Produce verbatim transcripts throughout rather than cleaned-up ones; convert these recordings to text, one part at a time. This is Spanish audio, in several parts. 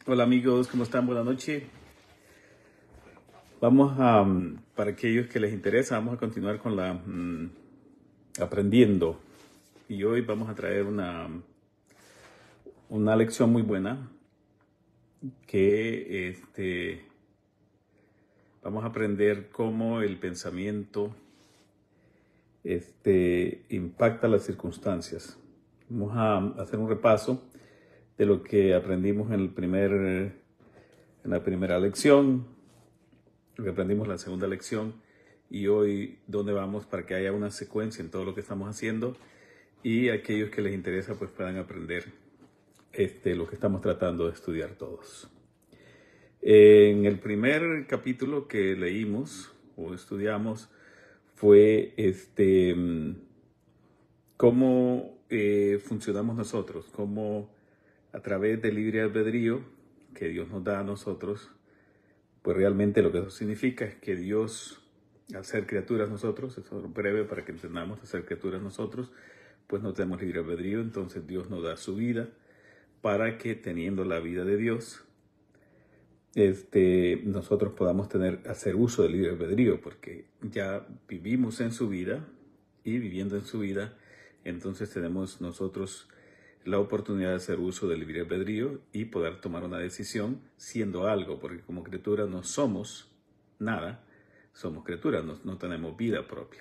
Hola amigos, ¿cómo están? Buenas noches. Vamos a, mm, para aquellos que les interesa, vamos a continuar con la mm, aprendiendo. Y hoy vamos a traer una, una lección muy buena que este, vamos a aprender cómo el pensamiento este, impacta las circunstancias. Vamos a hacer un repaso de lo que aprendimos en, el primer, en la primera lección, lo que aprendimos en la segunda lección y hoy dónde vamos para que haya una secuencia en todo lo que estamos haciendo y aquellos que les interesa pues puedan aprender este, lo que estamos tratando de estudiar todos. En el primer capítulo que leímos o estudiamos fue este, cómo eh, funcionamos nosotros, cómo a través del libre albedrío que Dios nos da a nosotros, pues realmente lo que eso significa es que Dios, al ser criaturas nosotros, eso es breve para que entendamos, al ser criaturas nosotros, pues no tenemos libre albedrío, entonces Dios nos da su vida para que teniendo la vida de Dios, este, nosotros podamos tener, hacer uso del libre albedrío, porque ya vivimos en su vida y viviendo en su vida, entonces tenemos nosotros la oportunidad de hacer uso del libre albedrío y poder tomar una decisión siendo algo, porque como criatura no somos nada, somos criaturas, no, no tenemos vida propia.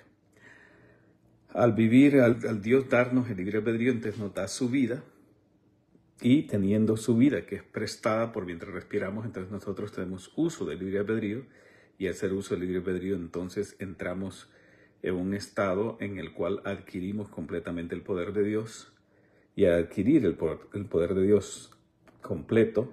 Al vivir, al, al Dios darnos el libre albedrío, entonces nos da su vida y teniendo su vida que es prestada por mientras respiramos, entonces nosotros tenemos uso del libre albedrío y al hacer uso del libre albedrío entonces entramos en un estado en el cual adquirimos completamente el poder de Dios. Y al adquirir el poder, el poder de Dios completo,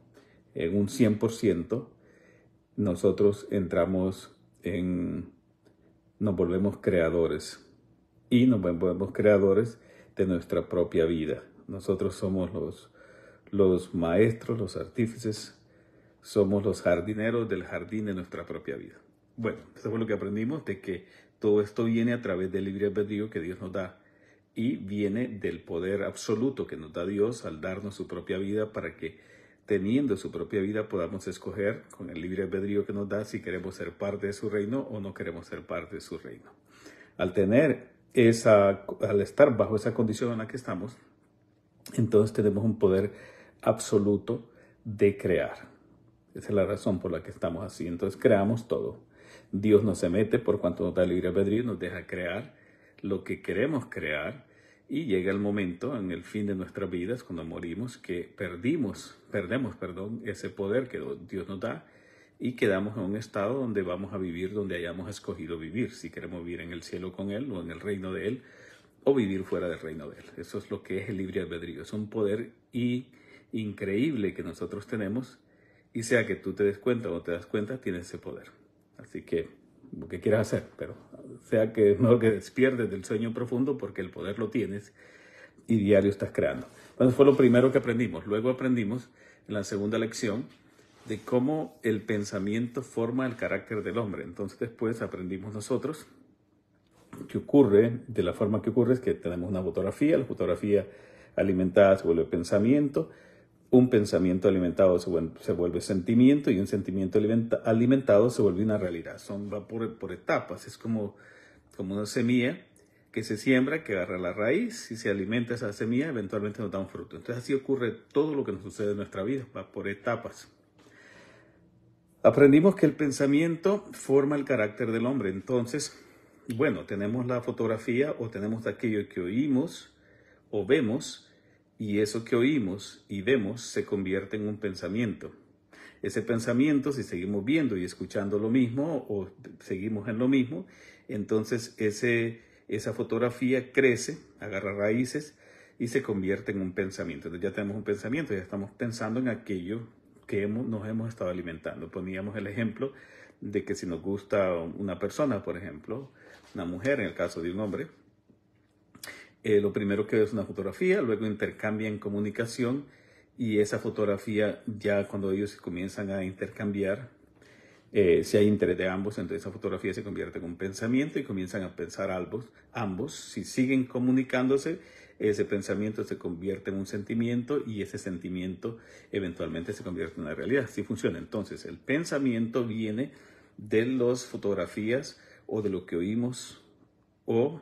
en un cien por ciento, nosotros entramos en, nos volvemos creadores. Y nos volvemos creadores de nuestra propia vida. Nosotros somos los, los maestros, los artífices, somos los jardineros del jardín de nuestra propia vida. Bueno, eso fue lo que aprendimos, de que todo esto viene a través del libre albedrío que Dios nos da. Y viene del poder absoluto que nos da Dios al darnos su propia vida para que teniendo su propia vida podamos escoger con el libre albedrío que nos da si queremos ser parte de su reino o no queremos ser parte de su reino. Al tener esa, al estar bajo esa condición en la que estamos, entonces tenemos un poder absoluto de crear. Esa es la razón por la que estamos así. Entonces creamos todo. Dios no se mete por cuanto nos da el libre albedrío, nos deja crear lo que queremos crear y llega el momento en el fin de nuestras vidas cuando morimos que perdimos, perdemos, perdón, ese poder que Dios nos da y quedamos en un estado donde vamos a vivir donde hayamos escogido vivir, si queremos vivir en el cielo con Él o en el reino de Él o vivir fuera del reino de Él. Eso es lo que es el libre albedrío, es un poder y increíble que nosotros tenemos y sea que tú te des cuenta o no te das cuenta, tienes ese poder. Así que lo que quieras hacer, pero sea que es mejor que despiertes del sueño profundo porque el poder lo tienes y diario estás creando. Entonces fue lo primero que aprendimos. Luego aprendimos en la segunda lección de cómo el pensamiento forma el carácter del hombre. Entonces después aprendimos nosotros que ocurre, de la forma que ocurre es que tenemos una fotografía, la fotografía alimentada se vuelve pensamiento, un pensamiento alimentado se vuelve, se vuelve sentimiento y un sentimiento alimenta, alimentado se vuelve una realidad. Son, va por, por etapas, es como, como una semilla que se siembra, que agarra la raíz y se alimenta esa semilla, eventualmente nos da un fruto. Entonces así ocurre todo lo que nos sucede en nuestra vida, va por etapas. Aprendimos que el pensamiento forma el carácter del hombre. Entonces, bueno, tenemos la fotografía o tenemos aquello que oímos o vemos y eso que oímos y vemos se convierte en un pensamiento. Ese pensamiento, si seguimos viendo y escuchando lo mismo o seguimos en lo mismo, entonces ese, esa fotografía crece, agarra raíces y se convierte en un pensamiento. Entonces ya tenemos un pensamiento, ya estamos pensando en aquello que hemos, nos hemos estado alimentando. Poníamos el ejemplo de que si nos gusta una persona, por ejemplo, una mujer en el caso de un hombre, eh, lo primero que ve es una fotografía, luego intercambian comunicación y esa fotografía ya cuando ellos comienzan a intercambiar, eh, si hay interés de ambos, entonces esa fotografía se convierte en un pensamiento y comienzan a pensar ambos, ambos. Si siguen comunicándose, ese pensamiento se convierte en un sentimiento y ese sentimiento eventualmente se convierte en una realidad. Así funciona. Entonces, el pensamiento viene de las fotografías o de lo que oímos o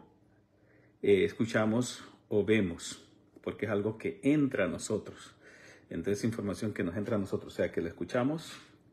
eh, escuchamos o vemos, porque es algo que entra a nosotros. Entonces, información que nos entra a nosotros, o sea, que la escuchamos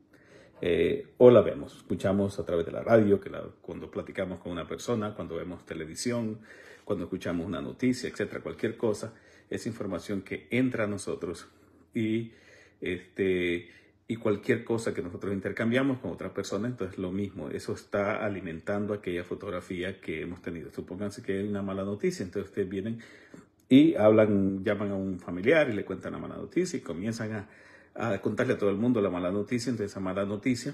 eh, o la vemos. Escuchamos a través de la radio, que la, cuando platicamos con una persona, cuando vemos televisión, cuando escuchamos una noticia, etcétera, cualquier cosa, es información que entra a nosotros y, este, y cualquier cosa que nosotros intercambiamos con otra persona, entonces lo mismo, eso está alimentando aquella fotografía que hemos tenido. Supónganse que hay una mala noticia, entonces ustedes vienen y hablan, llaman a un familiar y le cuentan la mala noticia y comienzan a, a contarle a todo el mundo la mala noticia. Entonces esa mala noticia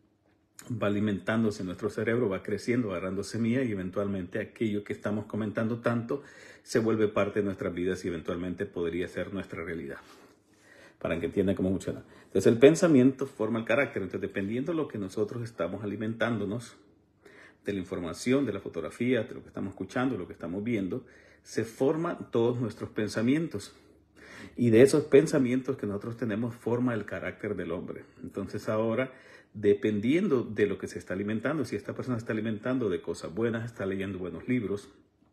va alimentándose en nuestro cerebro, va creciendo, agarrando semilla y eventualmente aquello que estamos comentando tanto se vuelve parte de nuestras vidas y eventualmente podría ser nuestra realidad. Para que entiendan cómo funciona. Entonces el pensamiento forma el carácter. Entonces dependiendo de lo que nosotros estamos alimentándonos, de la información, de la fotografía, de lo que estamos escuchando, de lo que estamos viendo, se forman todos nuestros pensamientos. Y de esos pensamientos que nosotros tenemos forma el carácter del hombre. Entonces ahora, dependiendo de lo que se está alimentando, si esta persona está alimentando de cosas buenas, está leyendo buenos libros,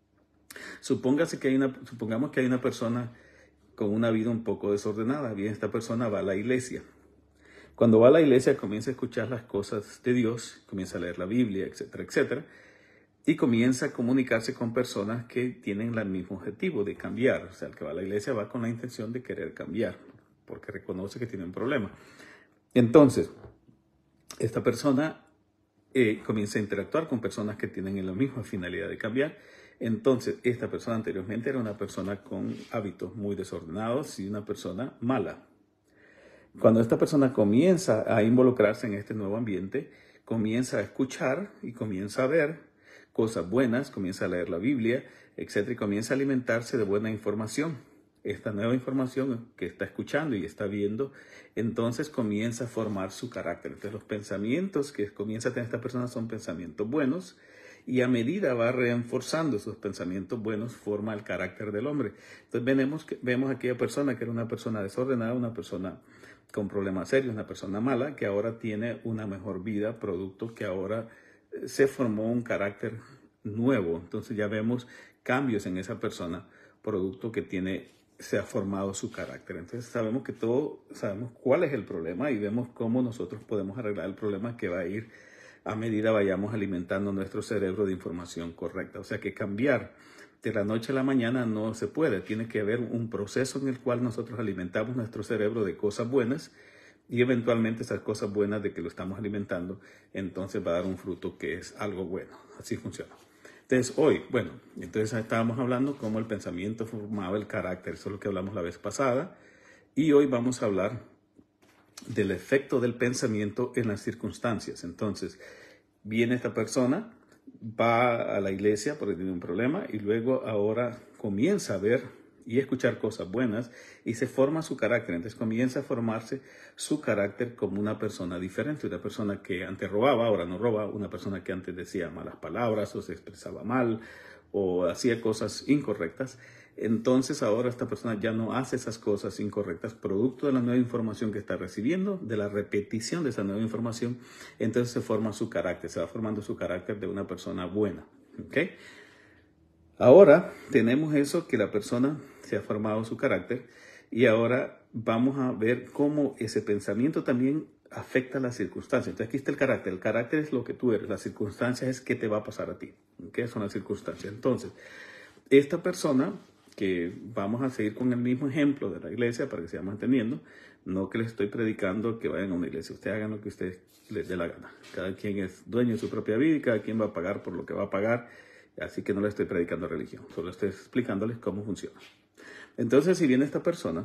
supóngase que hay una, supongamos que hay una persona con una vida un poco desordenada. Bien, esta persona va a la iglesia. Cuando va a la iglesia comienza a escuchar las cosas de Dios, comienza a leer la Biblia, etcétera, etcétera, y comienza a comunicarse con personas que tienen el mismo objetivo de cambiar. O sea, el que va a la iglesia va con la intención de querer cambiar, porque reconoce que tiene un problema. Entonces, esta persona eh, comienza a interactuar con personas que tienen la misma finalidad de cambiar. Entonces, esta persona anteriormente era una persona con hábitos muy desordenados y una persona mala. Cuando esta persona comienza a involucrarse en este nuevo ambiente, comienza a escuchar y comienza a ver cosas buenas, comienza a leer la Biblia, etcétera, y comienza a alimentarse de buena información. Esta nueva información que está escuchando y está viendo, entonces comienza a formar su carácter. Entonces los pensamientos que comienza a tener esta persona son pensamientos buenos, y a medida va reforzando esos pensamientos buenos, forma el carácter del hombre. Entonces vemos, que, vemos a aquella persona que era una persona desordenada, una persona con problemas serios, una persona mala, que ahora tiene una mejor vida, producto que ahora se formó un carácter nuevo. Entonces ya vemos cambios en esa persona, producto que tiene, se ha formado su carácter. Entonces sabemos que todo, sabemos cuál es el problema y vemos cómo nosotros podemos arreglar el problema, que va a ir a medida vayamos alimentando nuestro cerebro de información correcta. O sea que cambiar de la noche a la mañana no se puede. Tiene que haber un proceso en el cual nosotros alimentamos nuestro cerebro de cosas buenas y eventualmente esas cosas buenas de que lo estamos alimentando, entonces va a dar un fruto que es algo bueno. Así funciona. Entonces hoy, bueno, entonces estábamos hablando cómo el pensamiento formaba el carácter. Eso es lo que hablamos la vez pasada. Y hoy vamos a hablar del efecto del pensamiento en las circunstancias. Entonces, viene esta persona, va a la iglesia porque tiene un problema y luego ahora comienza a ver y escuchar cosas buenas y se forma su carácter. Entonces comienza a formarse su carácter como una persona diferente. Una persona que antes robaba, ahora no roba. Una persona que antes decía malas palabras o se expresaba mal o hacía cosas incorrectas. Entonces ahora esta persona ya no hace esas cosas incorrectas, producto de la nueva información que está recibiendo, de la repetición de esa nueva información. Entonces se forma su carácter, se va formando su carácter de una persona buena. ¿Okay? Ahora tenemos eso, que la persona se ha formado su carácter, y ahora vamos a ver cómo ese pensamiento también afecta las circunstancias. Entonces aquí está el carácter. El carácter es lo que tú eres, las circunstancias es qué te va a pasar a ti. ¿Qué son las circunstancias? Entonces, esta persona, que vamos a seguir con el mismo ejemplo de la iglesia para que sigamos entendiendo, no que les estoy predicando que vayan a una iglesia, ustedes hagan lo que ustedes les dé la gana. Cada quien es dueño de su propia vida y cada quien va a pagar por lo que va a pagar, así que no les estoy predicando religión, solo estoy explicándoles cómo funciona. Entonces, si viene esta persona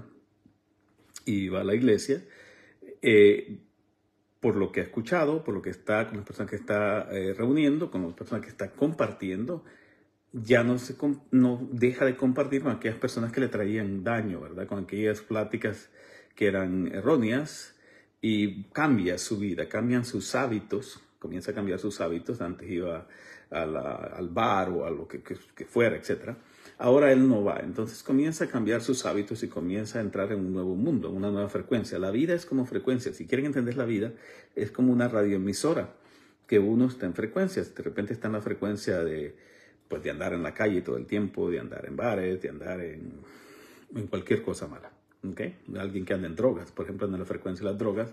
y va a la iglesia, eh, por lo que ha escuchado, por lo que está con las personas que está eh, reuniendo, con las personas que está compartiendo, ya no, se, no deja de compartir con aquellas personas que le traían daño, ¿verdad? Con aquellas pláticas que eran erróneas, y cambia su vida, cambian sus hábitos, comienza a cambiar sus hábitos. Antes iba a la, al bar o a lo que, que, que fuera, etcétera. Ahora él no va, entonces comienza a cambiar sus hábitos y comienza a entrar en un nuevo mundo, una nueva frecuencia. La vida es como frecuencia. Si quieren entender la vida, es como una radioemisora, que uno está en frecuencias. De repente está en la frecuencia de, pues, de andar en la calle todo el tiempo, de andar en bares, de andar en, en cualquier cosa mala. ¿Okay? Alguien que anda en drogas, por ejemplo, anda en la frecuencia de las drogas,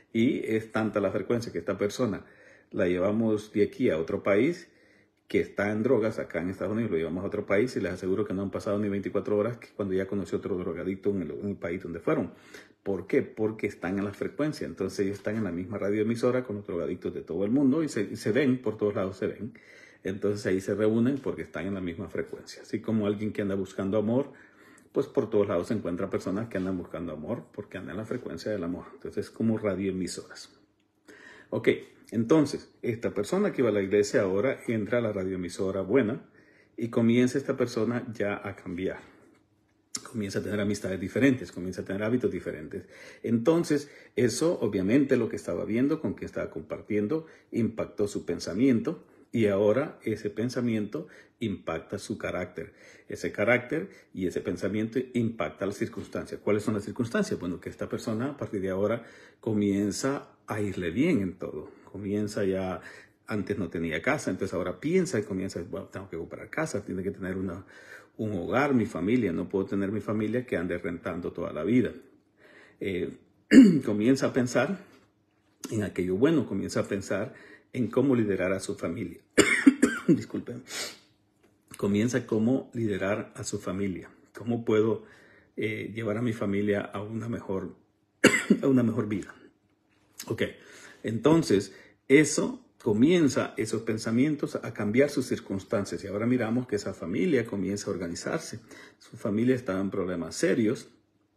y es tanta la frecuencia que esta persona la llevamos de aquí a otro país, que está en drogas acá en Estados Unidos, lo llevamos a otro país y les aseguro que no han pasado ni veinticuatro horas que cuando ya conoció otro drogadicto en el, en el país donde fueron. ¿Por qué? Porque están en la frecuencia. Entonces ellos están en la misma radioemisora con los drogadictos de todo el mundo y se, y se ven, por todos lados se ven. Entonces ahí se reúnen porque están en la misma frecuencia. Así como alguien que anda buscando amor, pues por todos lados se encuentran personas que andan buscando amor porque andan en la frecuencia del amor. Entonces es como radioemisoras. Ok, entonces esta persona que va a la iglesia ahora entra a la radioemisora buena y comienza esta persona ya a cambiar. Comienza a tener amistades diferentes, comienza a tener hábitos diferentes. Entonces, eso obviamente lo que estaba viendo, con quien estaba compartiendo, impactó su pensamiento y ahora ese pensamiento impacta su carácter. Ese carácter y ese pensamiento impacta las circunstancias. ¿Cuáles son las circunstancias? Bueno, que esta persona a partir de ahora comienza a irle bien en todo. Comienza ya, antes no tenía casa, entonces ahora piensa y comienza, bueno, tengo que comprar casa, tiene que tener una... un hogar, mi familia, no puedo tener mi familia que ande rentando toda la vida. Eh, comienza a pensar en aquello bueno, comienza a pensar en cómo liderar a su familia. Disculpen. Comienza cómo liderar a su familia. ¿Cómo puedo eh, llevar a mi familia a una mejor, a una mejor vida? Ok, entonces eso comienza esos pensamientos a cambiar sus circunstancias y ahora miramos que esa familia comienza a organizarse. Su familia está en problemas serios.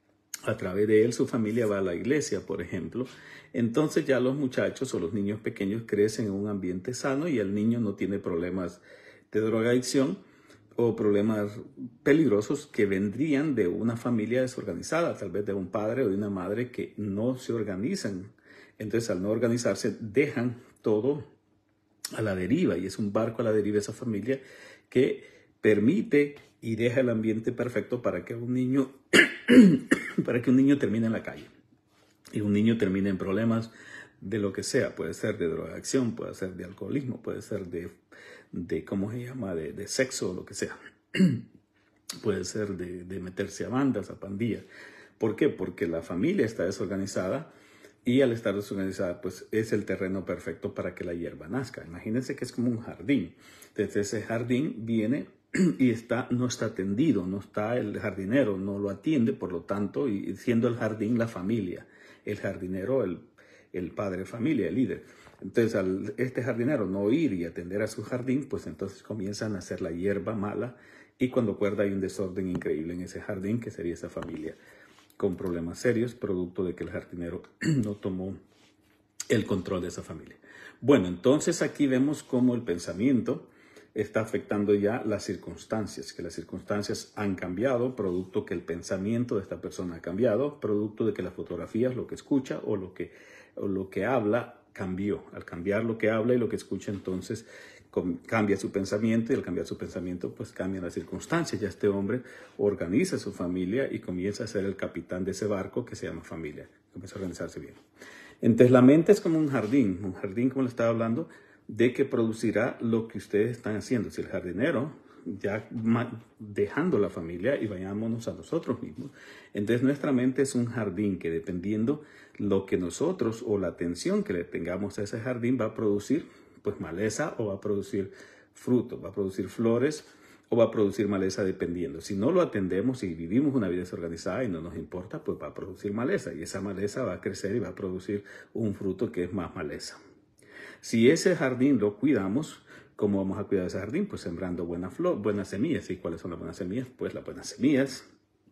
A través de él su familia va a la iglesia, por ejemplo. Entonces ya los muchachos o los niños pequeños crecen en un ambiente sano y el niño no tiene problemas de drogadicción o problemas peligrosos que vendrían de una familia desorganizada, tal vez de un padre o de una madre que no se organizan. Entonces al no organizarse dejan todo a la deriva y es un barco a la deriva esa familia que permite y deja el ambiente perfecto para que un niño para que un niño termine en la calle y un niño termine en problemas de lo que sea. Puede ser de drogadicción, puede ser de alcoholismo, puede ser de, de ¿cómo se llama? De, de sexo o lo que sea. Puede ser de, de meterse a bandas, a pandillas. ¿Por qué? Porque la familia está desorganizada y al estar desorganizada, pues es el terreno perfecto para que la hierba nazca. Imagínense que es como un jardín. Entonces ese jardín viene y está, no está atendido, no está el jardinero, no lo atiende, por lo tanto, y siendo el jardín la familia, el jardinero, el, el padre de familia, el líder. Entonces, al este jardinero no ir y atender a su jardín, pues entonces comienzan a hacer la hierba mala y cuando acuerda hay un desorden increíble en ese jardín, que sería esa familia, con problemas serios, producto de que el jardinero no tomó el control de esa familia. Bueno, entonces aquí vemos cómo el pensamiento está afectando ya las circunstancias, que las circunstancias han cambiado, producto que el pensamiento de esta persona ha cambiado, producto de que las fotografías, lo que escucha o lo que, o lo que habla cambió. Al cambiar lo que habla y lo que escucha, entonces cambia su pensamiento y al cambiar su pensamiento, pues cambian las circunstancias. Ya este hombre organiza su familia y comienza a ser el capitán de ese barco que se llama familia. Comienza a organizarse bien. Entonces la mente es como un jardín, un jardín, como le estaba hablando, de que producirá lo que ustedes están haciendo. Si el jardinero, ya dejando la familia y vayámonos a nosotros mismos, entonces nuestra mente es un jardín que dependiendo lo que nosotros o la atención que le tengamos a ese jardín va a producir pues maleza o va a producir fruto, va a producir flores o va a producir maleza dependiendo. Si no lo atendemos y vivimos una vida desorganizada y no nos importa, pues va a producir maleza y esa maleza va a crecer y va a producir un fruto que es más maleza. Si ese jardín lo cuidamos, ¿cómo vamos a cuidar ese jardín? Pues sembrando buenas flor, buenas semillas. ¿Y cuáles son las buenas semillas? Pues las buenas semillas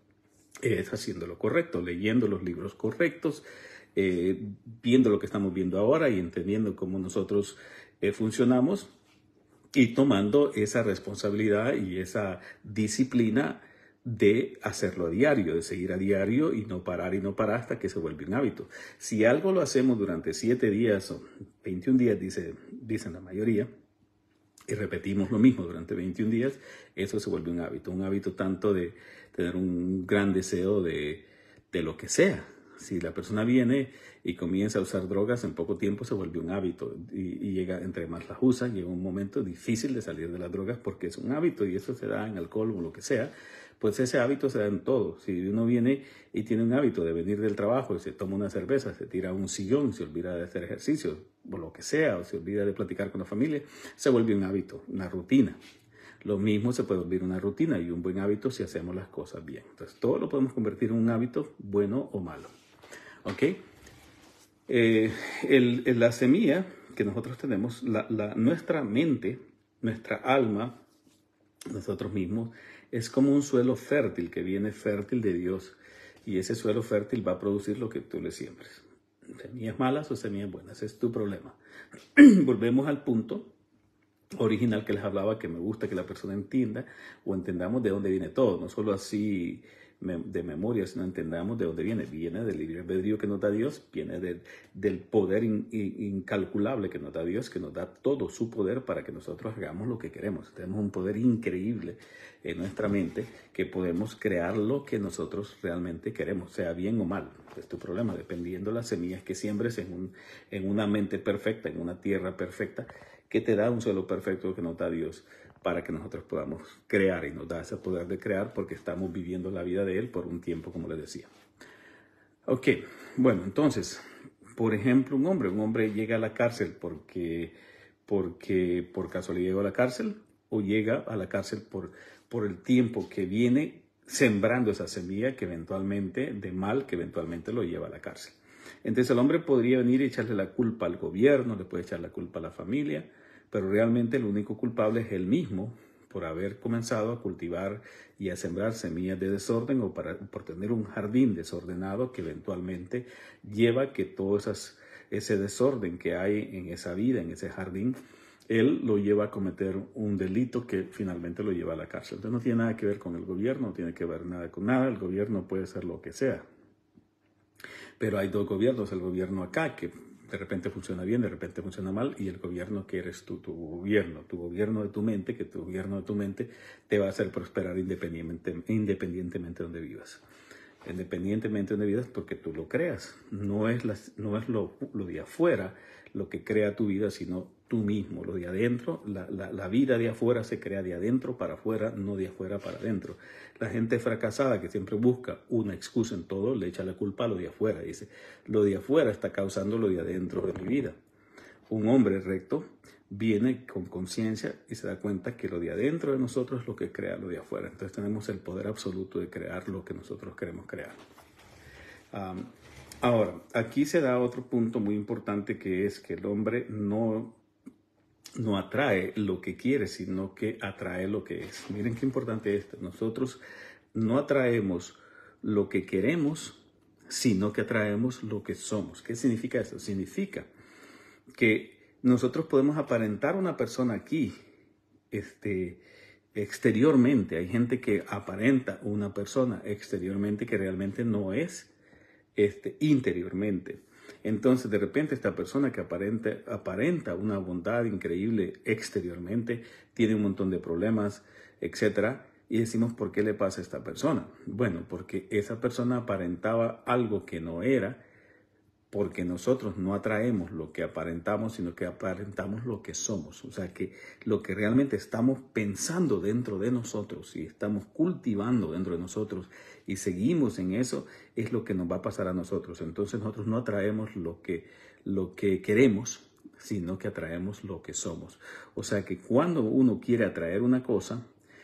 es haciendo lo correcto, leyendo los libros correctos, eh, viendo lo que estamos viendo ahora y entendiendo cómo nosotros eh, funcionamos y tomando esa responsabilidad y esa disciplina de hacerlo a diario, de seguir a diario y no parar y no parar hasta que se vuelve un hábito. Si algo lo hacemos durante siete días o veintiún días, dice, dicen la mayoría, y repetimos lo mismo durante veintiún días, eso se vuelve un hábito. Un hábito tanto de tener un gran deseo de, de lo que sea. Si la persona viene y comienza a usar drogas, en poco tiempo se vuelve un hábito. Y, y llega, entre más las usa, llega un momento difícil de salir de las drogas porque es un hábito y eso se da en alcohol o lo que sea. Pues ese hábito se da en todo. Si uno viene y tiene un hábito de venir del trabajo y se toma una cerveza, se tira a un sillón, se olvida de hacer ejercicio o lo que sea, o se olvida de platicar con la familia, se vuelve un hábito, una rutina. Lo mismo se puede volver una rutina y un buen hábito si hacemos las cosas bien. Entonces, todo lo podemos convertir en un hábito bueno o malo. ¿Ok? Eh, el, el, la semilla que nosotros tenemos, la, la, nuestra mente, nuestra alma, nosotros mismos, es como un suelo fértil que viene fértil de Dios. Y ese suelo fértil va a producir lo que tú le siembres. Semillas malas o semillas buenas, ese es tu problema. Volvemos al punto original que les hablaba, que me gusta que la persona entienda o entendamos de dónde viene todo, no solo así de memoria, sino entendamos de dónde viene. Viene del libre albedrío que nos da Dios, viene del, del poder in, in, incalculable que nos da Dios, que nos da todo su poder para que nosotros hagamos lo que queremos. Tenemos un poder increíble en nuestra mente que podemos crear lo que nosotros realmente queremos, sea bien o mal. Es tu problema, dependiendo de las semillas que siembres en, un, en una mente perfecta, en una tierra perfecta, que te da un suelo perfecto que nos da Dios para que nosotros podamos crear, y nos da ese poder de crear porque estamos viviendo la vida de Él por un tiempo, como les decía. Ok, bueno, entonces, por ejemplo, un hombre, un hombre llega a la cárcel porque, porque por casualidad llegó a la cárcel, o llega a la cárcel por, por el tiempo que viene sembrando esa semilla que eventualmente, de mal, que eventualmente lo lleva a la cárcel. Entonces el hombre podría venir y echarle la culpa al gobierno, le puede echar la culpa a la familia, pero realmente el único culpable es él mismo por haber comenzado a cultivar y a sembrar semillas de desorden o para, por tener un jardín desordenado que eventualmente lleva a que todo esas, ese desorden que hay en esa vida, en ese jardín, él lo lleva a cometer un delito que finalmente lo lleva a la cárcel. Entonces no tiene nada que ver con el gobierno, no tiene que ver nada con nada, el gobierno puede ser lo que sea. Pero hay dos gobiernos, el gobierno acá que de repente funciona bien, de repente funciona mal, y el gobierno que eres tú, tu gobierno, tu gobierno de tu mente, que tu gobierno de tu mente te va a hacer prosperar independientemente, independientemente de donde vivas. Independientemente de donde vivas porque tú lo creas. No es, la, no es lo, lo de afuera lo que crea tu vida, sino tú mismo, lo de adentro. La, la, la vida de afuera se crea de adentro para afuera, no de afuera para adentro. La gente fracasada que siempre busca una excusa en todo, le echa la culpa a lo de afuera. Dice, lo de afuera está causando lo de adentro de mi vida. Un hombre recto viene con conciencia y se da cuenta que lo de adentro de nosotros es lo que crea lo de afuera. Entonces tenemos el poder absoluto de crear lo que nosotros queremos crear. Um, ahora, aquí se da otro punto muy importante, que es que el hombre no, no atrae lo que quiere, sino que atrae lo que es. Miren qué importante es esto. Nosotros no atraemos lo que queremos, sino que atraemos lo que somos. ¿Qué significa esto? Significa que nosotros podemos aparentar una persona aquí, este, exteriormente. Hay gente que aparenta una persona exteriormente que realmente no es este, interiormente. Entonces, de repente, esta persona que aparenta, aparenta una bondad increíble exteriormente, tiene un montón de problemas, etcétera. Y decimos, ¿por qué le pasa a esta persona? Bueno, porque esa persona aparentaba algo que no era, porque nosotros no atraemos lo que aparentamos, sino que aparentamos lo que somos. O sea, que lo que realmente estamos pensando dentro de nosotros y estamos cultivando dentro de nosotros y seguimos en eso, es lo que nos va a pasar a nosotros. Entonces nosotros no atraemos lo que, lo que queremos, sino que atraemos lo que somos. O sea, que cuando uno quiere atraer una cosa,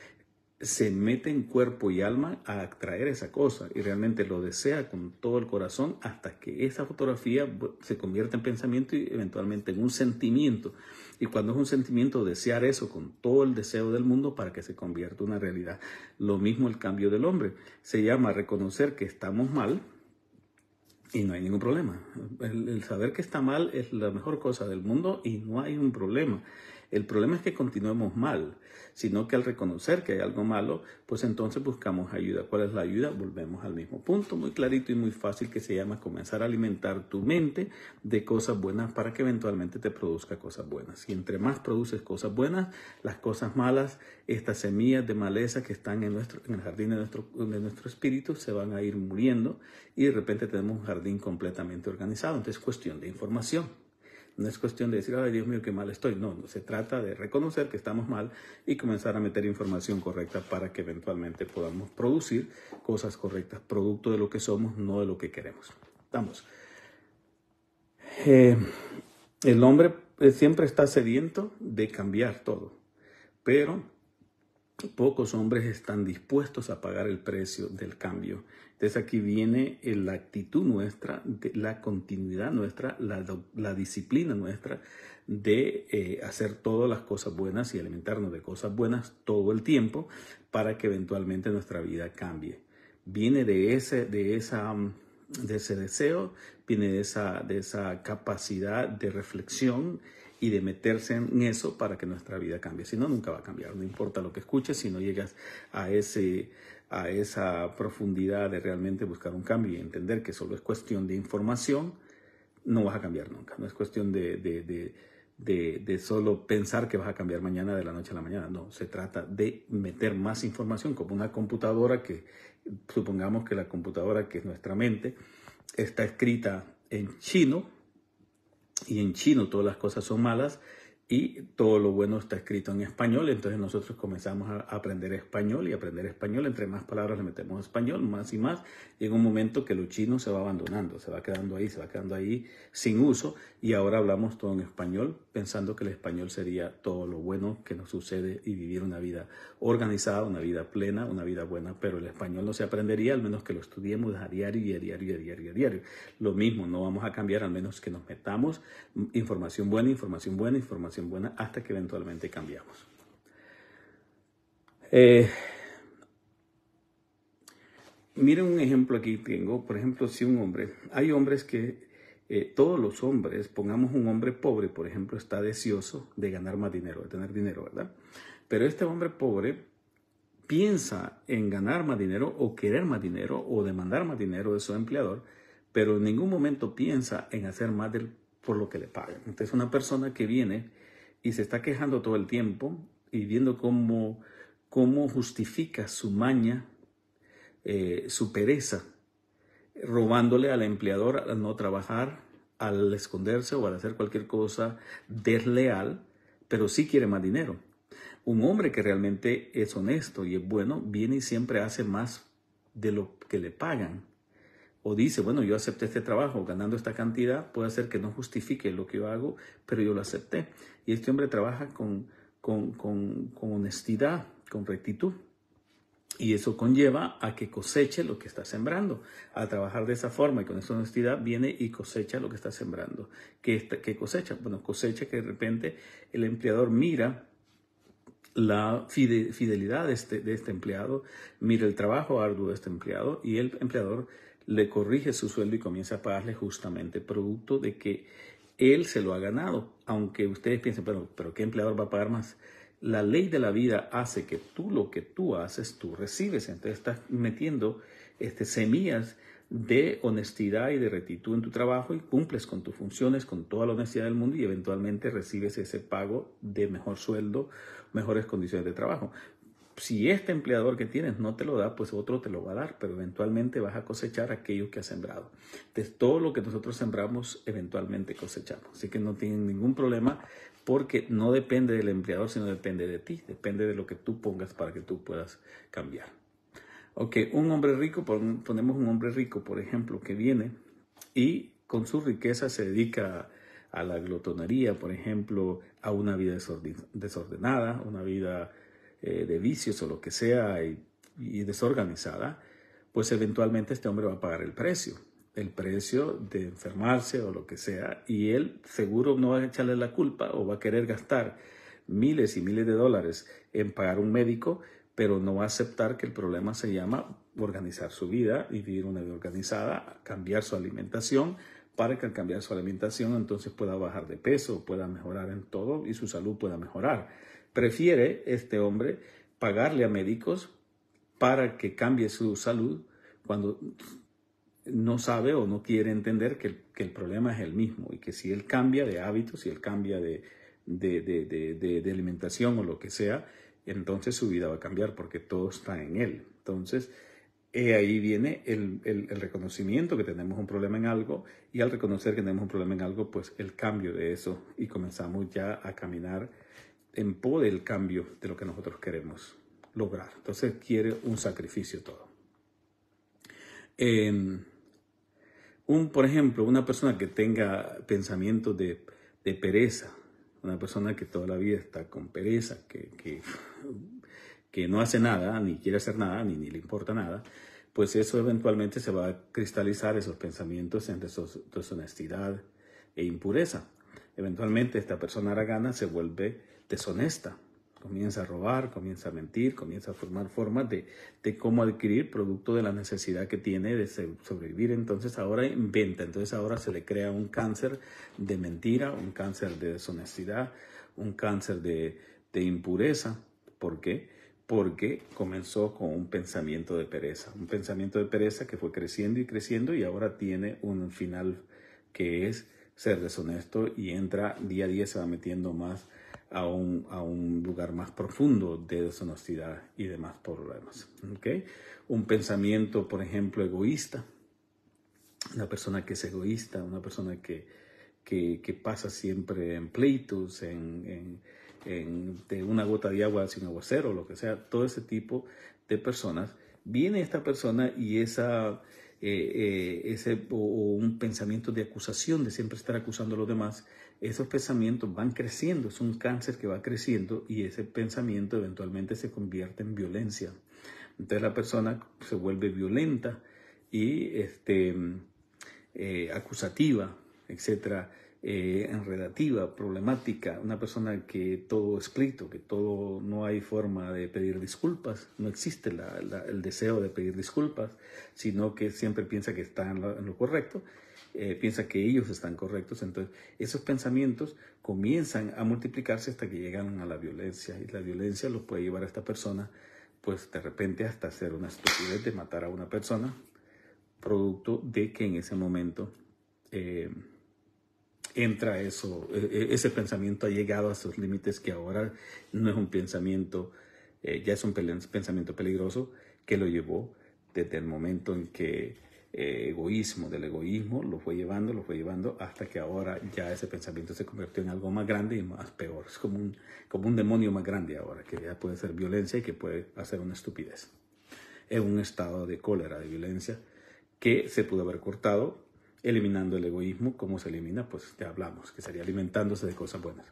se mete en cuerpo y alma a atraer esa cosa y realmente lo desea con todo el corazón hasta que esa fotografía se convierta en pensamiento y eventualmente en un sentimiento. Y cuando es un sentimiento, desear eso con todo el deseo del mundo para que se convierta en una realidad. Lo mismo el cambio del hombre. Se llama reconocer que estamos mal y no hay ningún problema. El, el saber que está mal es la mejor cosa del mundo y no hay un problema. El problema es que continuemos mal, sino que al reconocer que hay algo malo, pues entonces buscamos ayuda. ¿Cuál es la ayuda? Volvemos al mismo punto, muy clarito y muy fácil, que se llama comenzar a alimentar tu mente de cosas buenas para que eventualmente te produzca cosas buenas. Y entre más produces cosas buenas, las cosas malas, estas semillas de maleza que están en, nuestro, en el jardín de nuestro, de nuestro espíritu, se van a ir muriendo y de repente tenemos un jardín completamente organizado. Entonces es cuestión de información. No es cuestión de decir, ay Dios mío, qué mal estoy. No, no se trata de reconocer que estamos mal y comenzar a meter información correcta para que eventualmente podamos producir cosas correctas, producto de lo que somos, no de lo que queremos. Vamos. Eh, el hombre siempre está sediento de cambiar todo, pero pocos hombres están dispuestos a pagar el precio del cambio. Entonces aquí viene la actitud nuestra, de la continuidad nuestra, la, la disciplina nuestra de eh, hacer todas las cosas buenas y alimentarnos de cosas buenas todo el tiempo para que eventualmente nuestra vida cambie. Viene de ese, de esa, de ese deseo, viene de esa, de esa capacidad de reflexión y de meterse en eso para que nuestra vida cambie. Si no, nunca va a cambiar. No importa lo que escuches, si no llegas a, ese, a esa profundidad de realmente buscar un cambio y entender que solo es cuestión de información, no vas a cambiar nunca. No es cuestión de, de, de, de, de solo pensar que vas a cambiar mañana de la noche a la mañana. No, se trata de meter más información, como una computadora que, supongamos que la computadora, que es nuestra mente, está escrita en chino, y en chino todas las cosas son malas y todo lo bueno está escrito en español. Entonces nosotros comenzamos a aprender español y aprender español. Entre más palabras le metemos español, más y más. Llega un momento que lo chino se va abandonando, se va quedando ahí, se va quedando ahí sin uso. Y ahora hablamos todo en español, pensando que el español sería todo lo bueno que nos sucede y vivir una vida organizada, una vida plena, una vida buena. Pero el español no se aprendería al menos que lo estudiemos a diario y a diario y a diario y a diario. Lo mismo, no vamos a cambiar al menos que nos metamos información buena, información buena, información buena, hasta que eventualmente cambiamos. Eh, miren un ejemplo aquí tengo, por ejemplo, si un hombre, hay hombres que, eh, todos los hombres, pongamos un hombre pobre, por ejemplo, está deseoso de ganar más dinero, de tener dinero, ¿verdad? Pero este hombre pobre piensa en ganar más dinero o querer más dinero o demandar más dinero de su empleador, pero en ningún momento piensa en hacer más del, por lo que le pagan. Entonces una persona que viene y se está quejando todo el tiempo y viendo cómo, cómo justifica su maña, eh, su pereza, robándole al empleador al no trabajar, al esconderse o al hacer cualquier cosa desleal, pero sí quiere más dinero. Un hombre que realmente es honesto y es bueno, viene y siempre hace más de lo que le pagan. O dice, bueno, yo acepté este trabajo ganando esta cantidad, puede ser que no justifique lo que yo hago, pero yo lo acepté. Y este hombre trabaja con, con, con, con honestidad, con rectitud. Y eso conlleva a que coseche lo que está sembrando. Al trabajar de esa forma y con esa honestidad, viene y cosecha lo que está sembrando. ¿Qué, qué cosecha? Bueno, cosecha que de repente el empleador mira la fidelidad de este, de este empleado, mira el trabajo arduo de este empleado y el empleador le corrige su sueldo y comienza a pagarle justamente producto de que él se lo ha ganado. Aunque ustedes piensen, pero, pero ¿qué empleador va a pagar más? La ley de la vida hace que tú lo que tú haces, tú recibes. Entonces estás metiendo este, semillas de honestidad y de rectitud en tu trabajo y cumples con tus funciones con toda la honestidad del mundo y eventualmente recibes ese pago de mejor sueldo, mejores condiciones de trabajo. Si este empleador que tienes no te lo da, pues otro te lo va a dar, pero eventualmente vas a cosechar aquello que has sembrado. Entonces, todo lo que nosotros sembramos, eventualmente cosechamos. Así que no tienen ningún problema porque no depende del empleador, sino depende de ti. Depende de lo que tú pongas para que tú puedas cambiar. Ok, un hombre rico, ponemos un hombre rico, por ejemplo, que viene y con su riqueza se dedica a la glotonería, por ejemplo, a una vida desordenada, una vida eh, de vicios o lo que sea y, y desorganizada, pues eventualmente este hombre va a pagar el precio, el precio de enfermarse o lo que sea, y él seguro no va a echarle la culpa o va a querer gastar miles y miles de dólares en pagar un médico, pero no va a aceptar que el problema se llama organizar su vida y vivir una vida organizada, cambiar su alimentación para que al cambiar su alimentación entonces pueda bajar de peso, pueda mejorar en todo y su salud pueda mejorar. Prefiere este hombre pagarle a médicos para que cambie su salud cuando no sabe o no quiere entender que el, que el problema es el mismo y que si él cambia de hábitos, si él cambia de, de, de, de, de, de alimentación o lo que sea, entonces su vida va a cambiar porque todo está en él. Entonces, eh, ahí viene el, el, el reconocimiento que tenemos un problema en algo, y al reconocer que tenemos un problema en algo, pues el cambio de eso, y comenzamos ya a caminar en pos del cambio de lo que nosotros queremos lograr. Entonces quiere un sacrificio todo. Eh, un, por ejemplo, una persona que tenga pensamientos de, de pereza, una persona que toda la vida está con pereza, que, que, que no hace nada, ni quiere hacer nada, ni, ni le importa nada, pues eso eventualmente se va a cristalizar, esos pensamientos, en deshonestidad e impureza. Eventualmente esta persona haragana se vuelve deshonesta, comienza a robar, comienza a mentir, comienza a formar formas de, de cómo adquirir producto de la necesidad que tiene de sobrevivir. Entonces ahora inventa, entonces ahora se le crea un cáncer de mentira, un cáncer de deshonestidad, un cáncer de, de impureza. ¿Por qué? Porque comenzó con un pensamiento de pereza, un pensamiento de pereza que fue creciendo y creciendo y ahora tiene un final que es ser deshonesto, y entra día a día, se va metiendo más a un, a un lugar más profundo de deshonestidad y demás problemas. ¿Okay? Un pensamiento, por ejemplo, egoísta, una persona que es egoísta, una persona que, que, que pasa siempre en pleitos, en, en, en de una gota de agua sin aguacero, lo que sea, todo ese tipo de personas. Viene esta persona y esa... Eh, eh, ese, o, o un pensamiento de acusación, de siempre estar acusando a los demás, esos pensamientos van creciendo, es un cáncer que va creciendo, y ese pensamiento eventualmente se convierte en violencia. Entonces la persona se vuelve violenta y este, eh, acusativa, etcétera, eh, enredativa, problemática, una persona que todo es pleito, que todo, no hay forma de pedir disculpas, no existe la, la, el deseo de pedir disculpas, sino que siempre piensa que está en lo, en lo correcto, eh, piensa que ellos están correctos. Entonces esos pensamientos comienzan a multiplicarse hasta que llegan a la violencia, y la violencia los puede llevar a esta persona, pues de repente hasta hacer una estupidez de matar a una persona, producto de que en ese momento eh, entra eso, ese pensamiento ha llegado a sus límites, que ahora no es un pensamiento, eh, ya es un pensamiento peligroso, que lo llevó desde el momento en que eh, egoísmo, del egoísmo, lo fue llevando, lo fue llevando, hasta que ahora ya ese pensamiento se convirtió en algo más grande y más peor. Es como un, como un demonio más grande ahora, que ya puede ser violencia y que puede hacer una estupidez. Es un estado de cólera, de violencia, que se pudo haber cortado eliminando el egoísmo. ¿Cómo se elimina? Pues ya hablamos, que sería alimentándose de cosas buenas.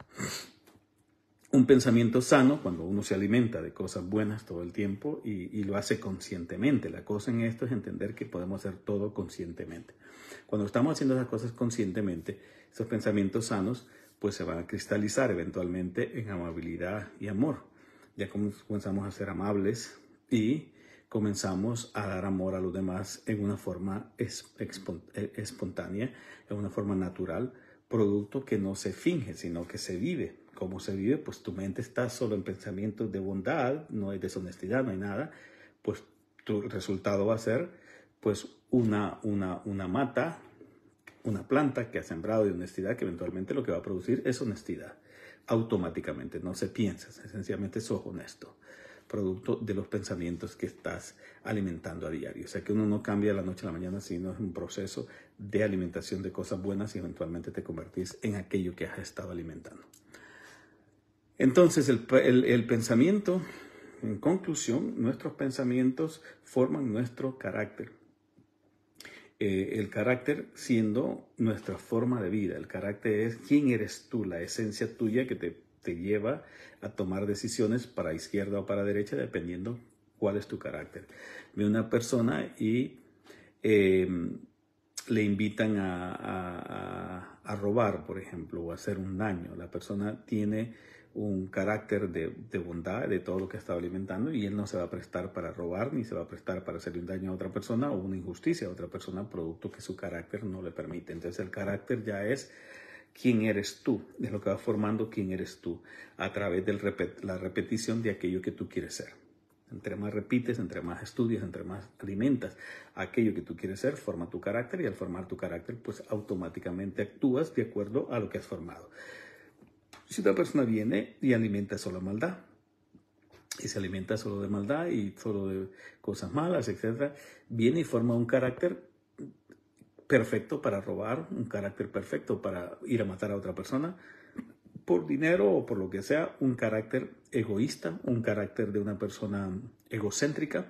Un pensamiento sano, cuando uno se alimenta de cosas buenas todo el tiempo y, y lo hace conscientemente. La cosa en esto es entender que podemos hacer todo conscientemente. Cuando estamos haciendo esas cosas conscientemente, esos pensamientos sanos pues se van a cristalizar eventualmente en amabilidad y amor. Ya comenzamos a ser amables y comenzamos a dar amor a los demás en una forma espontánea, en una forma natural, producto que no se finge, sino que se vive. ¿Cómo se vive? Pues tu mente está solo en pensamientos de bondad, no hay deshonestidad, no hay nada. Pues tu resultado va a ser pues una, una, una mata, una planta que ha sembrado de honestidad, que eventualmente lo que va a producir es honestidad. Automáticamente, no se piensa, esencialmente sos honesto, producto de los pensamientos que estás alimentando a diario. O sea que uno no cambia de la noche a la mañana, sino es un proceso de alimentación de cosas buenas, y eventualmente te convertís en aquello que has estado alimentando. Entonces el, el, el pensamiento, en conclusión, nuestros pensamientos forman nuestro carácter. Eh, el carácter siendo nuestra forma de vida. El carácter es quién eres tú, la esencia tuya que te, te lleva a tomar decisiones para izquierda o para derecha, dependiendo cuál es tu carácter. Ve una persona y eh, le invitan a, a, a robar, por ejemplo, o a hacer un daño. La persona tiene un carácter de, de bondad de todo lo que está alimentando, y él no se va a prestar para robar ni se va a prestar para hacerle un daño a otra persona o una injusticia a otra persona, producto que su carácter no le permite. Entonces el carácter ya es quién eres tú, es lo que va formando quién eres tú a través de repet la repetición de aquello que tú quieres ser. Entre más repites, entre más estudias, entre más alimentas aquello que tú quieres ser, forma tu carácter, y al formar tu carácter, pues automáticamente actúas de acuerdo a lo que has formado. Si una persona viene y alimenta solo maldad, y se alimenta solo de maldad y solo de cosas malas, etcétera, viene y forma un carácter perfecto para robar, un carácter perfecto para ir a matar a otra persona por dinero o por lo que sea, un carácter egoísta, un carácter de una persona egocéntrica,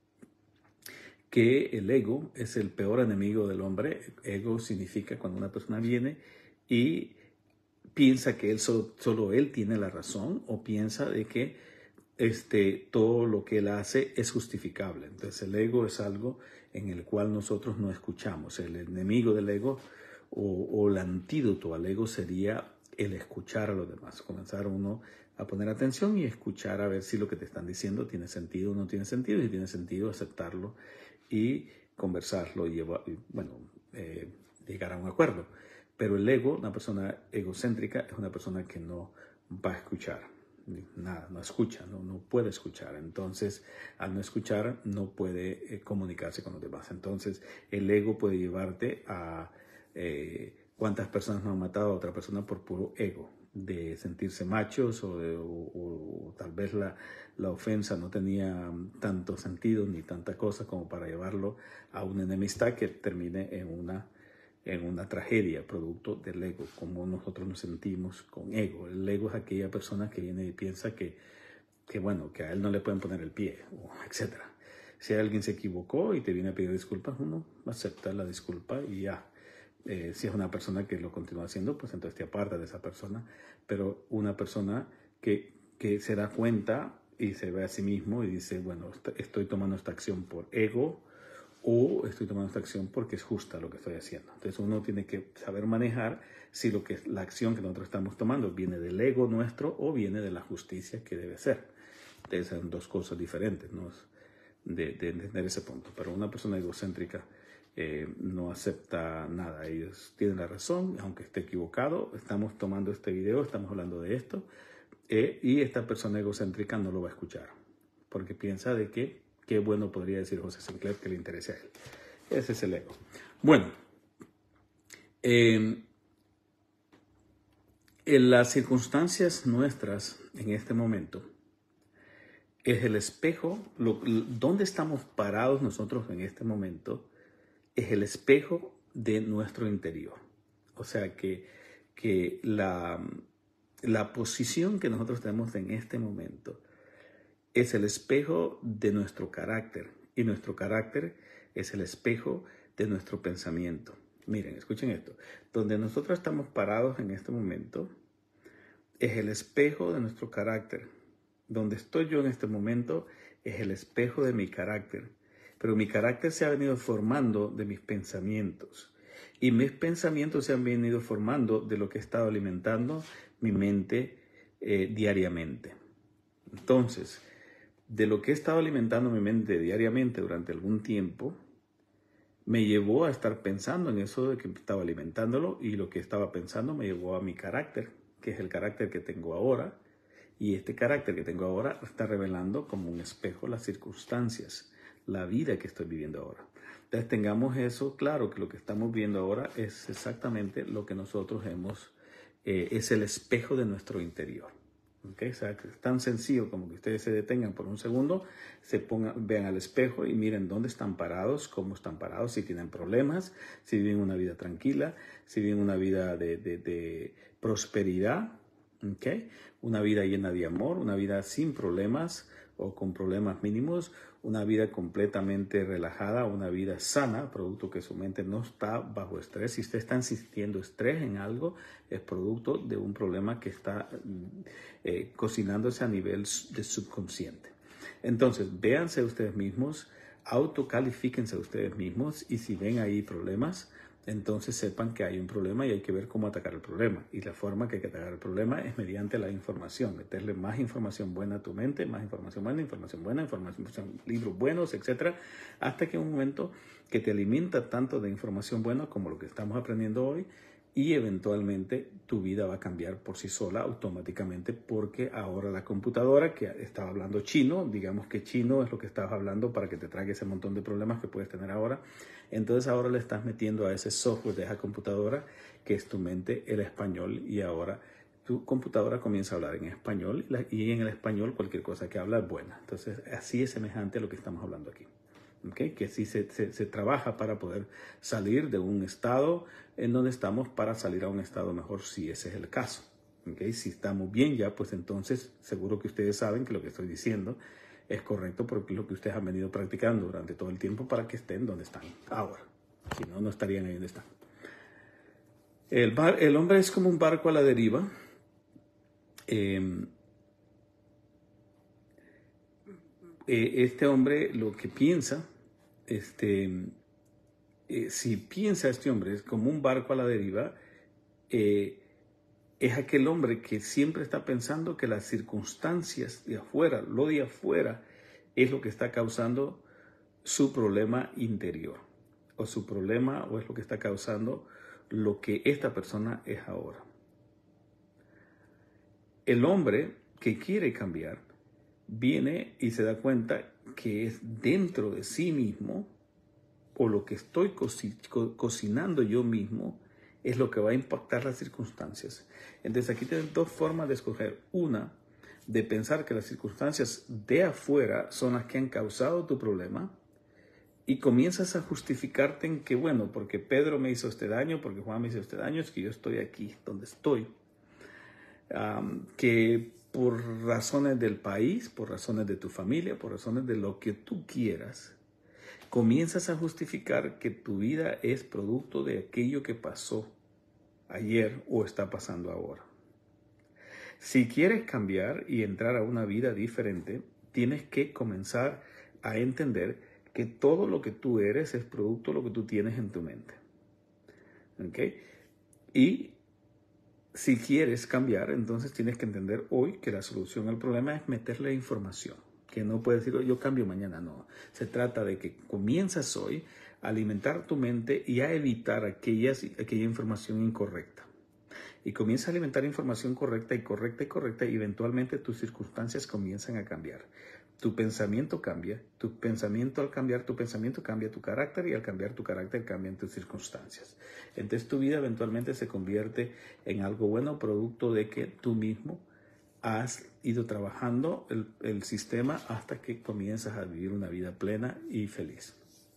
que el ego es el peor enemigo del hombre. Ego significa cuando una persona viene y piensa que él solo, solo él tiene la razón, o piensa de que este, todo lo que él hace es justificable. Entonces el ego es algo en el cual nosotros no escuchamos. El enemigo del ego o, o el antídoto al ego sería el escuchar a los demás, comenzar uno a poner atención y escuchar a ver si lo que te están diciendo tiene sentido o no tiene sentido. Si tiene sentido, aceptarlo y conversarlo y, llevar, y bueno, eh, llegar a un acuerdo. Pero el ego, una persona egocéntrica, es una persona que no va a escuchar nada, no escucha, no, no puede escuchar. Entonces, al no escuchar, no puede eh, comunicarse con los demás. Entonces, el ego puede llevarte a eh, cuántas personas no han matado a otra persona por puro ego, de sentirse machos, o, de, o, o, o tal vez la, la ofensa no tenía tanto sentido ni tanta cosa como para llevarlo a una enemistad que termine en una en una tragedia, producto del ego, como nosotros nos sentimos con ego. El ego es aquella persona que viene y piensa que, que bueno, que a él no le pueden poner el pie, etcétera. Si alguien se equivocó y te viene a pedir disculpas, uno acepta la disculpa y ya. Eh, si es una persona que lo continúa haciendo, pues entonces te apartas de esa persona. Pero una persona que, que se da cuenta y se ve a sí mismo y dice, bueno, estoy tomando esta acción por ego, o estoy tomando esta acción porque es justa lo que estoy haciendo. Entonces uno tiene que saber manejar si lo que la acción que nosotros estamos tomando viene del ego nuestro o viene de la justicia que debe ser. Entonces son dos cosas diferentes, ¿no? de, de entender ese punto. Pero una persona egocéntrica eh, no acepta nada. Ellos tienen la razón, aunque esté equivocado. Estamos tomando este video, estamos hablando de esto, eh, y esta persona egocéntrica no lo va a escuchar porque piensa de que qué bueno podría decir José Sinclair que le interese a él. Ese es el ego. Bueno, eh, en las circunstancias nuestras en este momento es el espejo, lo, donde estamos parados nosotros en este momento es el espejo de nuestro interior. O sea que, que la, la posición que nosotros tenemos en este momento es el espejo de nuestro carácter, y nuestro carácter es el espejo de nuestro pensamiento. Miren, escuchen esto. Donde nosotros estamos parados en este momento es el espejo de nuestro carácter. Donde estoy yo en este momento es el espejo de mi carácter. Pero mi carácter se ha venido formando de mis pensamientos. Y mis pensamientos se han venido formando de lo que he estado alimentando mi mente eh, diariamente. Entonces, de lo que he estado alimentando mi mente diariamente durante algún tiempo, me llevó a estar pensando en eso de que estaba alimentándolo, y lo que estaba pensando me llevó a mi carácter, que es el carácter que tengo ahora, y este carácter que tengo ahora está revelando como un espejo las circunstancias, la vida que estoy viviendo ahora. Entonces tengamos eso claro, que lo que estamos viendo ahora es exactamente lo que nosotros hemos, eh, es el espejo de nuestro interior. Okay, o sea, es tan sencillo como que ustedes se detengan por un segundo, se pongan, vean al espejo y miren dónde están parados, cómo están parados, si tienen problemas, si viven una vida tranquila, si viven una vida de, de, de prosperidad, okay, una vida llena de amor, una vida sin problemas o con problemas mínimos, una vida completamente relajada, una vida sana, producto que su mente no está bajo estrés. Si usted está sintiendo estrés en algo, es producto de un problema que está eh, cocinándose a nivel de subconsciente. Entonces, véanse ustedes mismos, autocalifíquense ustedes mismos, y si ven ahí problemas, entonces sepan que hay un problema y hay que ver cómo atacar el problema. Y la forma que hay que atacar el problema es mediante la información, meterle más información buena a tu mente, más información buena, información buena, información, libros buenos, etcétera, hasta que un momento que te alimenta tanto de información buena como lo que estamos aprendiendo hoy, y eventualmente tu vida va a cambiar por sí sola automáticamente, porque ahora la computadora, que estaba hablando chino, digamos que chino es lo que estabas hablando para que te traiga ese montón de problemas que puedes tener ahora, entonces ahora le estás metiendo a ese software de esa computadora, que es tu mente, el español, y ahora tu computadora comienza a hablar en español, y en el español cualquier cosa que habla es buena. Entonces así es semejante a lo que estamos hablando aquí. Okay, que sí se, se, se trabaja para poder salir de un estado en donde estamos para salir a un estado mejor, si ese es el caso. Okay, si estamos bien ya, pues entonces seguro que ustedes saben que lo que estoy diciendo es correcto, porque es lo que ustedes han venido practicando durante todo el tiempo para que estén donde están ahora. Si no, no estarían ahí donde están. El, bar, el hombre es como un barco a la deriva. Eh, este hombre lo que piensa, este, eh, si piensa este hombre es como un barco a la deriva, eh, es aquel hombre que siempre está pensando que las circunstancias de afuera, lo de afuera, es lo que está causando su problema interior, o su problema, o es lo que está causando lo que esta persona es ahora. El hombre que quiere cambiar viene y se da cuenta que es dentro de sí mismo, o lo que estoy co co cocinando yo mismo, es lo que va a impactar las circunstancias. Entonces aquí tienes dos formas de escoger. Una, de pensar que las circunstancias de afuera son las que han causado tu problema, y comienzas a justificarte en que, bueno, porque Pedro me hizo este daño, porque Juan me hizo este daño, es que yo estoy aquí donde estoy. Um, que por razones del país, por razones de tu familia, por razones de lo que tú quieras, comienzas a justificar que tu vida es producto de aquello que pasó ayer o está pasando ahora. Si quieres cambiar y entrar a una vida diferente, tienes que comenzar a entender que todo lo que tú eres es producto de lo que tú tienes en tu mente. ¿Ok? Y si quieres cambiar, entonces tienes que entender hoy que la solución al problema es meterle información. Que no puedes decir, oh, yo cambio mañana, no. Se trata de que comienzas hoy a alimentar tu mente y a evitar aquellas, aquella información incorrecta. Y comienza a alimentar información correcta y correcta y correcta, y eventualmente tus circunstancias comienzan a cambiar. Tu pensamiento cambia, tu pensamiento al cambiar tu pensamiento cambia tu carácter, y al cambiar tu carácter cambian tus circunstancias. Entonces tu vida eventualmente se convierte en algo bueno, producto de que tú mismo has ido trabajando el, el sistema hasta que comienzas a vivir una vida plena y feliz.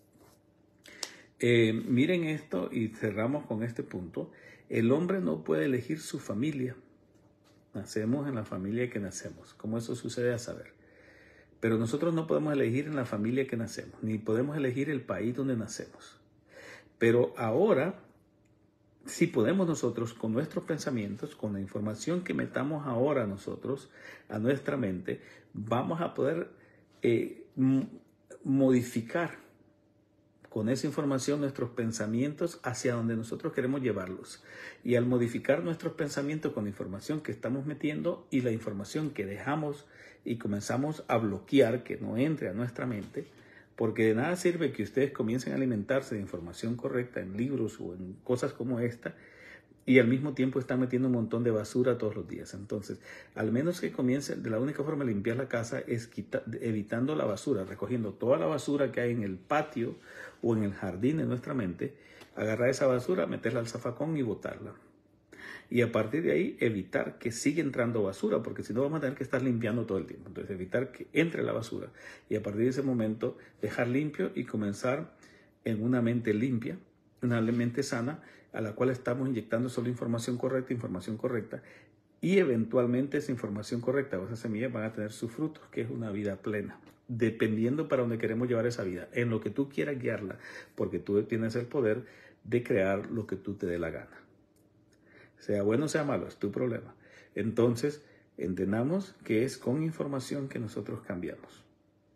Eh, miren esto y cerramos con este punto. El hombre no puede elegir su familia. Nacemos en la familia que nacemos. ¿Cómo eso sucede? A saber. Pero nosotros no podemos elegir en la familia que nacemos, ni podemos elegir el país donde nacemos. Pero ahora sí podemos nosotros, con nuestros pensamientos, con la información que metamos ahora nosotros a nuestra mente, vamos a poder eh, modificar con esa información nuestros pensamientos hacia donde nosotros queremos llevarlos. Y al modificar nuestros pensamientos con la información que estamos metiendo y la información que dejamos y comenzamos a bloquear que no entre a nuestra mente, porque de nada sirve que ustedes comiencen a alimentarse de información correcta en libros o en cosas como esta, y al mismo tiempo están metiendo un montón de basura todos los días. Entonces, al menos que comiencen, de la única forma de limpiar la casa es quita, evitando la basura, recogiendo toda la basura que hay en el patio o en el jardín de nuestra mente, agarrar esa basura, meterla al zafacón y botarla. Y a partir de ahí, evitar que siga entrando basura, porque si no vamos a tener que estar limpiando todo el tiempo. Entonces, evitar que entre la basura. Y a partir de ese momento, dejar limpio y comenzar en una mente limpia, una mente sana, a la cual estamos inyectando solo información correcta, información correcta, y eventualmente esa información correcta o esas semillas van a tener sus frutos, que es una vida plena, dependiendo para dónde queremos llevar esa vida, en lo que tú quieras guiarla, porque tú tienes el poder de crear lo que tú te dé la gana. Sea bueno o sea malo, es tu problema. Entonces, entendamos que es con información que nosotros cambiamos.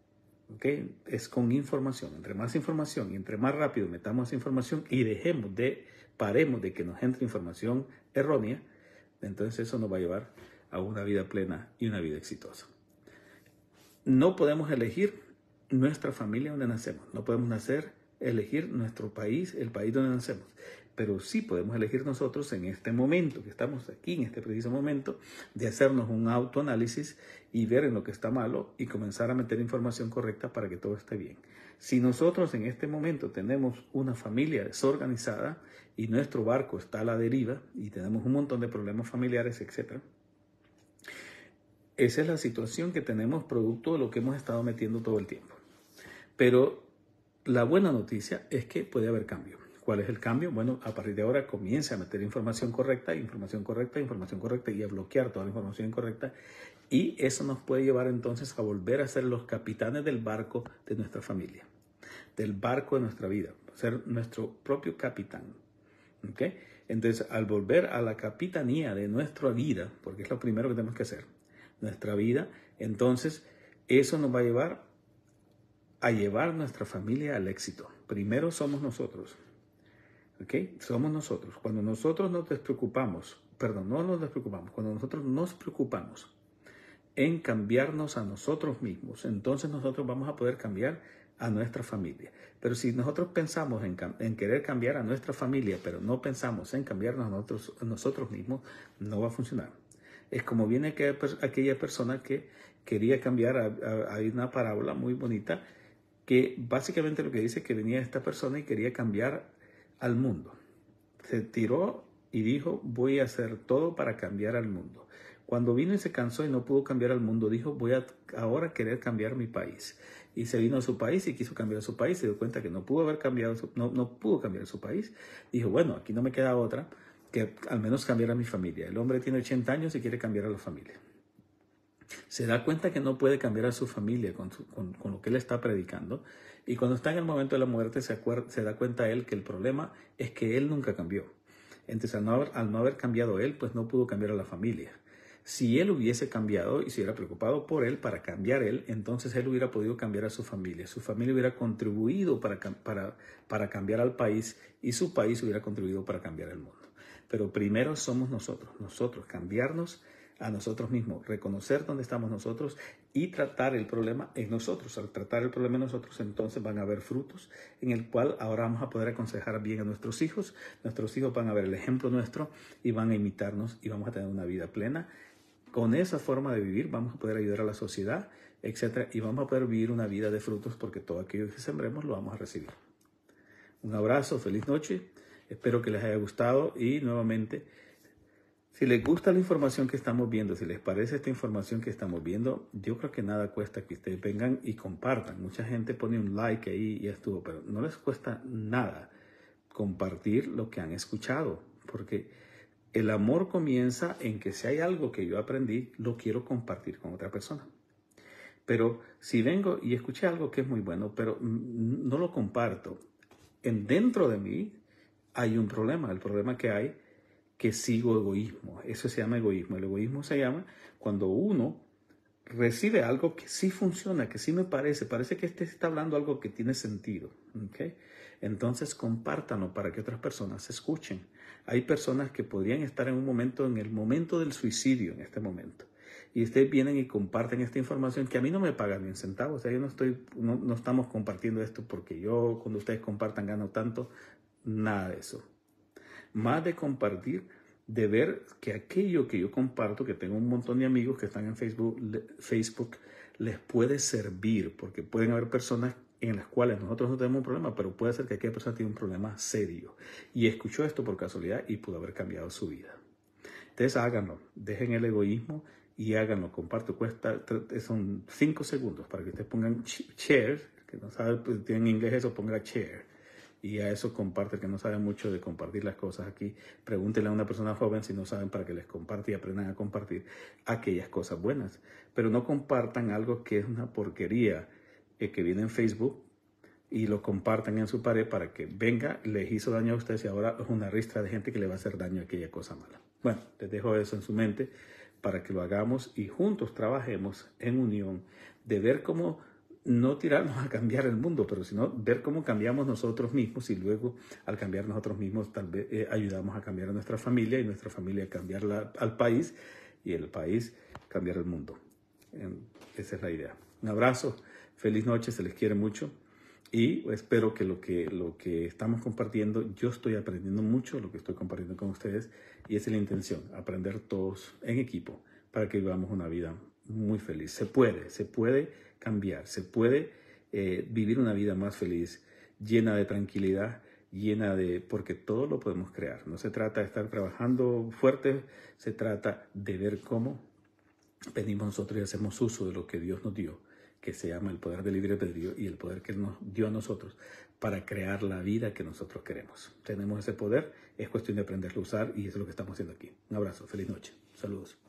¿okay? Es con información. Entre más información y entre más rápido metamos información y dejemos de, paremos de que nos entre información errónea, entonces eso nos va a llevar a una vida plena y una vida exitosa. No podemos elegir nuestra familia donde nacemos. No podemos nacer, elegir nuestro país, el país donde nacemos. Pero sí podemos elegir nosotros en este momento, que estamos aquí, en este preciso momento, de hacernos un autoanálisis y ver en lo que está malo y comenzar a meter información correcta para que todo esté bien. Si nosotros en este momento tenemos una familia desorganizada y nuestro barco está a la deriva y tenemos un montón de problemas familiares, etcétera, esa es la situación que tenemos producto de lo que hemos estado metiendo todo el tiempo. Pero la buena noticia es que puede haber cambio. ¿Cuál es el cambio? Bueno, a partir de ahora comienza a meter información correcta, información correcta, información correcta y a bloquear toda la información incorrecta. Y eso nos puede llevar entonces a volver a ser los capitanes del barco de nuestra familia, del barco de nuestra vida, ser nuestro propio capitán. ¿Okay? Entonces, al volver a la capitanía de nuestra vida, porque es lo primero que tenemos que hacer, nuestra vida, entonces eso nos va a llevar a llevar nuestra familia al éxito. Primero somos nosotros. ¿Ok? Somos nosotros. Cuando nosotros nos despreocupamos, perdón, no nos despreocupamos, cuando nosotros nos preocupamos en cambiarnos a nosotros mismos, entonces nosotros vamos a poder cambiar a nuestra familia. Pero si nosotros pensamos en, en querer cambiar a nuestra familia, pero no pensamos en cambiarnos a nosotros, a nosotros mismos, no va a funcionar. Es como viene aquella, aquella persona que quería cambiar, a, a, a una parábola muy bonita, que básicamente lo que dice es que venía esta persona y quería cambiar al mundo. Se tiró y dijo, voy a hacer todo para cambiar al mundo. Cuando vino y se cansó y no pudo cambiar al mundo, dijo, voy a ahora querer cambiar mi país. Y se vino a su país y quiso cambiar su país. Se dio cuenta que no pudo haber cambiado, su, no, no pudo cambiar su país. Dijo, bueno, aquí no me queda otra que al menos cambiar a mi familia. El hombre tiene ochenta años y quiere cambiar a la familia. Se da cuenta que no puede cambiar a su familia con, su, con, con lo que él está predicando. Y cuando está en el momento de la muerte se, acuerda, se da cuenta él que el problema es que él nunca cambió. Entonces al no, haber, al no haber cambiado él, pues no pudo cambiar a la familia. Si él hubiese cambiado y se hubiera preocupado por él para cambiar él, entonces él hubiera podido cambiar a su familia. Su familia hubiera contribuido para, para, para cambiar al país y su país hubiera contribuido para cambiar el mundo. Pero primero somos nosotros, nosotros, cambiarnos a nosotros mismos, reconocer dónde estamos nosotros y tratar el problema en nosotros. Al tratar el problema en nosotros, entonces van a haber frutos en el cual ahora vamos a poder aconsejar bien a nuestros hijos. Nuestros hijos van a ver el ejemplo nuestro y van a imitarnos y vamos a tener una vida plena. Con esa forma de vivir vamos a poder ayudar a la sociedad, etcétera, y vamos a poder vivir una vida de frutos porque todo aquello que sembremos lo vamos a recibir. Un abrazo, feliz noche, espero que les haya gustado y nuevamente, si les gusta la información que estamos viendo, si les parece esta información que estamos viendo, yo creo que nada cuesta que ustedes vengan y compartan. Mucha gente pone un like ahí y ya estuvo, pero no les cuesta nada compartir lo que han escuchado, porque el amor comienza en que si hay algo que yo aprendí, lo quiero compartir con otra persona. Pero si vengo y escuché algo que es muy bueno, pero no lo comparto, en dentro de mí hay un problema. El problema que hay que sigo egoísmo. Eso se llama egoísmo. El egoísmo se llama cuando uno recibe algo que sí funciona, que sí me parece, parece que este está hablando algo que tiene sentido. ¿Okay? Entonces compártanlo para que otras personas escuchen. Hay personas que podrían estar en un momento, en el momento del suicidio, en este momento. Y ustedes vienen y comparten esta información que a mí no me pagan ni un centavo. O sea, yo no estoy, no, no estamos compartiendo esto porque yo, cuando ustedes compartan, gano tanto. Nada de eso. Más de compartir, de ver que aquello que yo comparto, que tengo un montón de amigos que están en Facebook, Facebook les puede servir, porque pueden haber personas en las cuales nosotros no tenemos un problema, pero puede ser que aquella persona tiene un problema serio y escuchó esto por casualidad y pudo haber cambiado su vida. Entonces háganlo, dejen el egoísmo y háganlo. Comparto, cuesta, son cinco segundos para que ustedes pongan share, que no saben, pues, tienen en inglés eso, pongan share. Y a eso comparte, que no saben mucho de compartir las cosas aquí. Pregúntenle a una persona joven si no saben para que les comparte y aprendan a compartir aquellas cosas buenas. Pero no compartan algo que es una porquería eh, que viene en Facebook y lo compartan en su pared para que venga, les hizo daño a ustedes y ahora es una ristra de gente que le va a hacer daño a aquella cosa mala. Bueno, les dejo eso en su mente para que lo hagamos y juntos trabajemos en unión de ver cómo no tirarnos a cambiar el mundo, pero sino ver cómo cambiamos nosotros mismos y luego al cambiar nosotros mismos tal vez eh, ayudamos a cambiar a nuestra familia y nuestra familia a cambiar la, al país y el país cambiar el mundo. Eh, esa es la idea. Un abrazo, feliz noche, se les quiere mucho y espero que lo que, lo que estamos compartiendo, yo estoy aprendiendo mucho lo que estoy compartiendo con ustedes y esa es la intención, aprender todos en equipo para que vivamos una vida muy feliz. Se puede, se puede cambiar, se puede eh, vivir una vida más feliz, llena de tranquilidad, llena de, porque todo lo podemos crear. No se trata de estar trabajando fuerte, se trata de ver cómo venimos nosotros y hacemos uso de lo que Dios nos dio, que se llama el poder del libre albedrío y el poder que nos dio a nosotros para crear la vida que nosotros queremos. Tenemos ese poder, es cuestión de aprenderlo a usar y eso es lo que estamos haciendo aquí. Un abrazo, feliz noche, saludos.